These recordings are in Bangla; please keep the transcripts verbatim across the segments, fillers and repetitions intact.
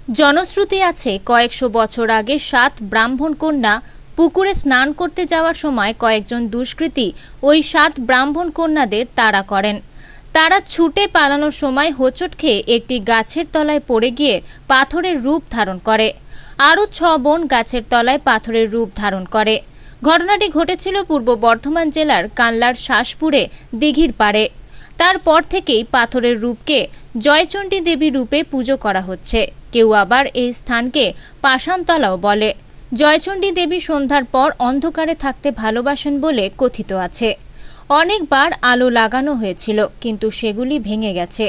জনশ্রুতি আছে কয়েকশো বছর আগে সাত ব্রাহ্মণ কন্যা পুকুরে স্নান করতে যাওয়ার সময় কয়েকজন দুষ্কৃতী ওই সাত ব্রাহ্মণ কন্যাদের তাড়া করেন। তারা ছুটে পালানোর সময় হোঁচট খেয়ে একটি গাছের তলায় পড়ে গিয়ে পাথরের রূপ ধারণ করে। আরও ছ বোন গাছের তলায় পাথরের রূপ ধারণ করে। ঘটনাটি ঘটেছিল পূর্ব বর্ধমান জেলার কানলার শাসপুরে দিঘির পাড়ে। তারপর থেকেই পাথরের রূপকে জয়চন্ডী দেবী রূপে পুজো করা হচ্ছে। কেউ আবার এই স্থানকে পাষাণতলাও বলে। জয়চন্ডী দেবী সন্ধ্যার পর অন্ধকারে থাকতে ভালোবাসেন বলে কথিত আছে। অনেকবার আলো লাগানো হয়েছিল, কিন্তু সেগুলি ভেঙে গেছে।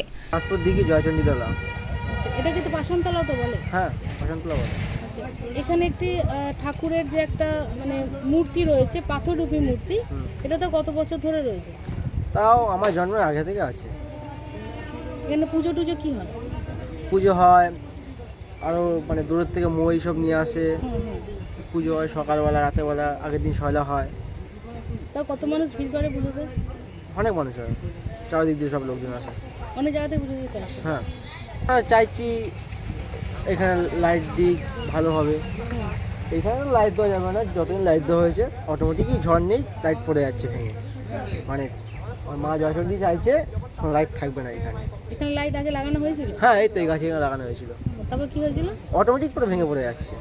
এটা কিন্তু পাষাণতলা তো বলে। হ্যাঁ, পাষাণতলা বলে। এখানে একটি ঠাকুরের যে একটা মানে মূর্তি রয়েছে, পাথররূপী মূর্তি, এটা তো কত বছর ধরে রয়েছে? তাও আমার জন্মের আগে থেকে আছে। এখানে পুজো টুজো কি হয়? পুজো হয়, আরও মানে দূরের থেকে মই সব নিয়ে আসে, পুজো হয় সকালবেলা, রাতেরবেলা, আগের দিন সয়লা হয়। তাও কত মানুষ ভিড় করে পুজোতে? অনেক মানুষ হয়, চারিদিক দিয়ে সব লোকজন আসে, অনেক জায়গাতে পুজো দিতে আসে। হ্যাঁ, হ্যাঁ চাইছি এখানে লাইট দিক ভালো হবে। এখানে লাইট দেওয়া যাবে না, যতদিন লাইট দেওয়া হয়েছে অটোমেটিকই ঝড় নেই, লাইট পড়ে যাচ্ছে ভেঙে। মানে মা জয়চন্ডী চাইছে লাইট থাকবে না এখানে। এখানে লাইট আগে লাগানো হয়েছিল? হ্যাঁ, এই তো এই গাছে লাগানো হয়েছিল। তারপর কি হয়েছিল? অটোমেটিক পুরো ভেঙে পড়ে যাচ্ছে।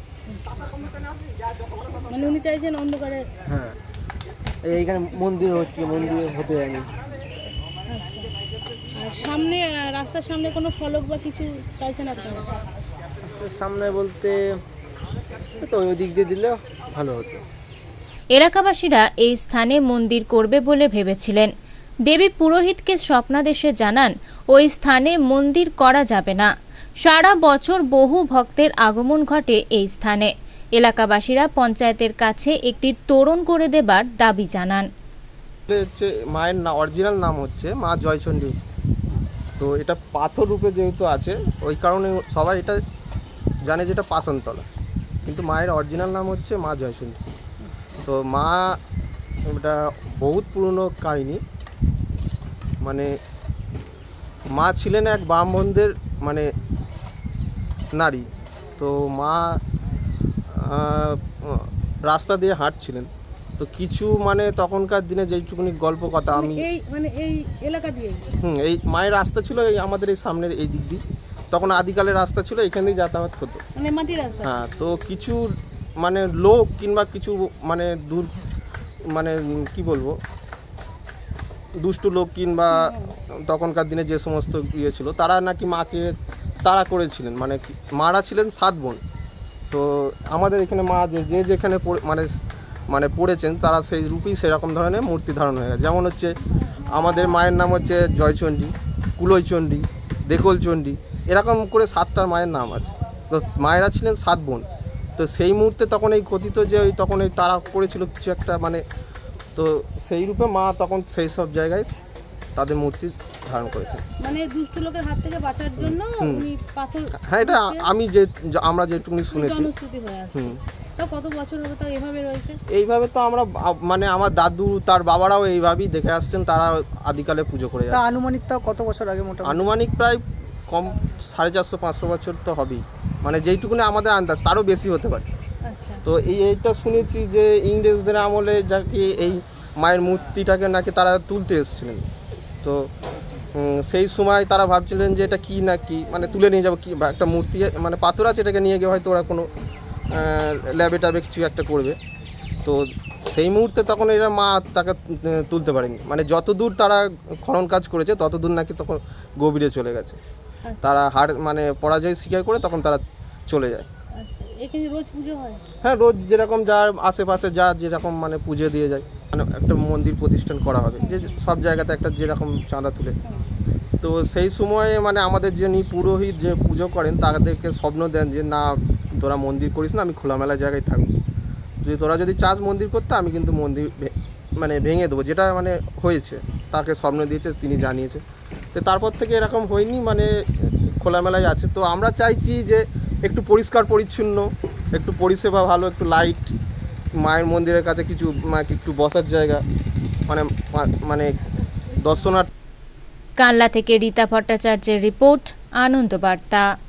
মানে উনি চাইছেন অন্ধকারে? হ্যাঁ, এইখানে মন্দির হচ্ছে, মন্দির হতে যায়নি। আচ্ছা, আর সামনে রাস্তার সামনে কোনো ফলক বা কিছু চাইছেন আপনারা? রাস্তার সামনে বলতে তো ওই দিক দিয়ে দিলে ভালো হতো। এলাকাবাসীরা এই স্থানে মন্দির করবে বলে ভেবেছিলেন। দেবী পুরোহিতকে স্বপ্নাদেশে জানান ওই স্থানে মন্দির করা যাবে না। সারা বছর বহু ভক্তের আগমন ঘটে এই স্থানে। এলাকাবাসীরা পঞ্চায়েতের কাছে একটি তোরণ করে দেবার দাবি জানান। মায়ের না অরিজিনাল নাম হচ্ছে মা জয়চন্ডী। তো এটা পাথর রূপে যেহেতু আছে, ওই কারণে সবাই এটা জানে যেটা পাষাণতলা, কিন্তু মায়ের অরিজিনাল নাম হচ্ছে মা জয়চন্ডী। তো মা এটা বহুত পুরনো কাহিনী। মানে মা ছিলেন এক ব্রাহ্মণদের মানে নারী। তো মা রাস্তা দিয়ে হাঁটছিলেন, তো কিছু মানে তখনকার দিনে যেইটুকুনি গল্প কথা আমি এই মানে এই এলাকা দিয়ে হুম এই মায়ের রাস্তা ছিল এই আমাদের এই সামনের এই দিক দিয়ে, তখন আদিকালের রাস্তা ছিল, এখান দিয়ে যাতায়াত হতো। মানে মাটির রাস্তা। হ্যাঁ, তো কিছু মানে লোক কিংবা কিছু মানে দূর মানে কি বলবো দুষ্টু লোক কিংবা তখনকার দিনে যে সমস্ত ইয়ে ছিল, তারা নাকি মাকে তাড়া করেছিলেন। মানে মারা ছিলেন সাত বোন। তো আমাদের এখানে মা যে যে যেখানে মানে মানে পড়েছেন তারা সেই রূপেই সেরকম ধরনের মূর্তি ধারণ হয়ে গেছে। যেমন হচ্ছে আমাদের মায়ের নাম হচ্ছে জয়চন্ডী, কুলইচন্ডী, দেকলচন্ডী, এরকম করে সাতটা মায়ের নাম আছে। তো মায়েরা ছিলেন সাত বোন। তো সেই মুহূর্তে তখন এই কথিত যে ওই তখন এই তারা করেছিল কিছু একটা, মানে তো সেই রূপে মা তখন সেই সব জায়গায় তাদের মূর্তি ধারণ করেছে। মানে দুষ্ট লোকের হাত থেকে বাঁচার জন্য উনি পাথর। হ্যাঁ, এটা আমি যে আমরা যেটুকুনি শুনেছি। হুম, তো কত বছর হলো তাও এইভাবে রয়েছে? এইভাবে তো আমরা মানে আমার দাদু তার বাবারাও এইভাবেই দেখে আসছেন, তারা আদিকালে পুজো করে যায়। আনুমানিক তাও কত বছর আগে? মোটামুটি আনুমানিক প্রায় কম সাড়ে চারশো পাঁচশো বছর তো হবেই, মানে যেইটুকুনি আমাদের আন্দাজ, তারও বেশি হতে পারে। তো এই এইটা শুনেছি যে ইংরেজদের আমলে যাকে এই মায়ের মূর্তিটাকে নাকি তারা তুলতে এসেছিলেন। তো সেই সময় তারা ভাবছিলেন যে এটা কি না কি, মানে তুলে নিয়ে যাবো কি, বা একটা মূর্তি মানে পাথর আছে, এটাকে নিয়ে গিয়ে হয়তো ওরা কোনো ল্যাবে ট্যাবে কিছু একটা করবে। তো সেই মুহূর্তে তখন এরা মা তাকে তুলতে পারেনি। মানে যত দূর তারা খনন কাজ করেছে তত দূর নাকি তখন গভীরে চলে গেছে। তারা হার মানে পরাজয় স্বীকার করে তখন তারা চলে যায়। এখানে রোজ পুজো হয়? হ্যাঁ, রোজ যেরকম যার আশেপাশে যা যেরকম মানে পুজো দিয়ে যায়। মানে একটা মন্দির প্রতিষ্ঠান করা হবে, যে সব জায়গাতে একটা যেরকম চাঁদা তুলে। তো সেই সময়ে মানে আমাদের যিনি পুরোহিত যে পুজো করেন তাদেরকে স্বপ্ন দেন যে না, তোরা মন্দির করিস না, আমি খোলামেলা জায়গায় থাকবো, যদি তোরা যদি চাস মন্দির করতে আমি কিন্তু মন্দির মানে ভেঙে দেবো, যেটা মানে হয়েছে। তাকে স্বপ্ন দিয়েছে, তিনি জানিয়েছে। তো তারপর থেকে এরকম হয়নি, মানে খোলামেলায় আছে। তো আমরা চাইছি যে একটু পরিষ্কার পরিচ্ছন্ন, একটু পরিষেবা ভালো, একটু লাইট, মায়ের মন্দিরের কাছে কিছু একটু বসার জায়গা, মানে মানে দর্শনার্থী। কানলা থেকে রীতা ভট্টাচার্যের রিপোর্ট, আনন্দ বার্তা।